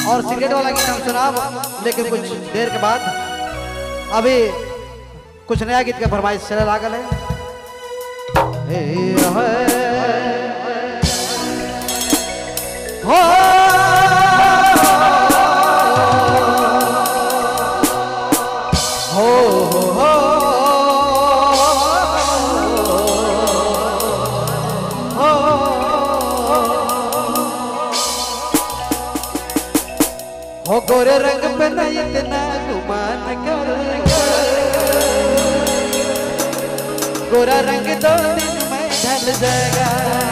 और सिगरेट वाला गीत हम सुनाब, लेकिन कुछ देर के बाद अभी कुछ नया गीत का फरमाइश चले लागल है। हो गोरे रंग पे न इतना गुमान कर, गोरा रंग 2 दिन में ढल जाएगा।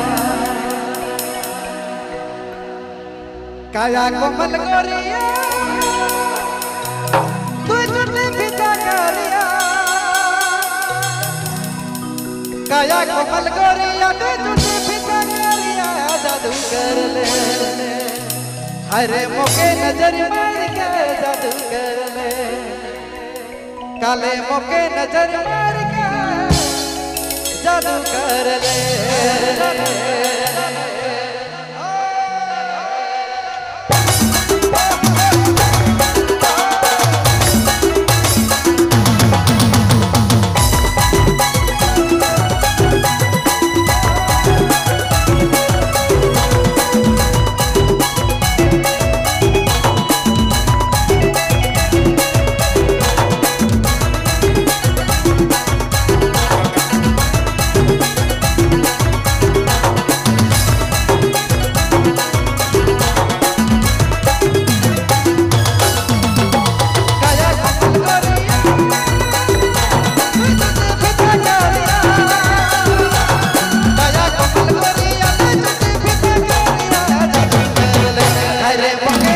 काया कोमल गोरिया तू चुटली पिता गोरिया, काया कोमल गोरिया तू चुटली पिता गोरिया, जादू कर ले हरे मौके नजर मार के जादू कर ले, काले मौके नजर मार के जादू कर ले। अरे